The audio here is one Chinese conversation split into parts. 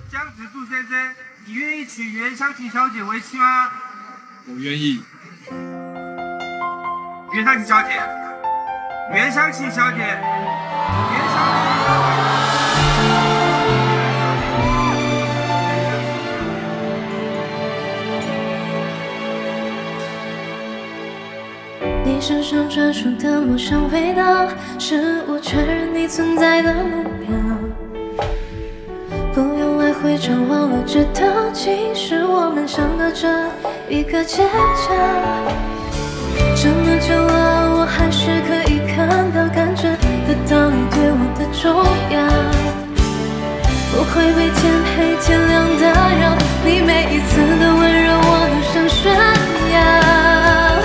江直树先生，你愿意娶袁湘琴小姐为妻吗？ 我愿意。 袁湘琴小姐，袁湘琴小姐，袁湘琴小姐。你身上专属的陌生味道，是我确认你存在的目标。不用来回张望了，知道其实我们相隔着一个街角。这么久了，我还是可以看到、感觉得到你对我的重要。不会被天黑天亮打扰，你每一次的温柔我都想炫耀。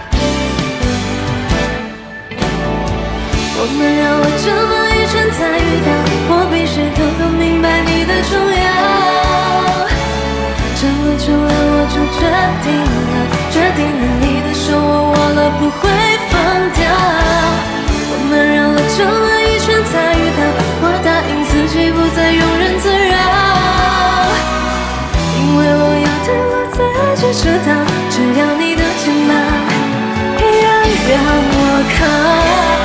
我们绕了这么一圈才遇到，我比谁都明白你的重要。这么久了，我就决定了你的手我握了不会放掉。我们绕了这么一圈才遇到，我答应自己不再庸人自扰，因为我要对我自己知道，只要你的肩膀依然让我靠。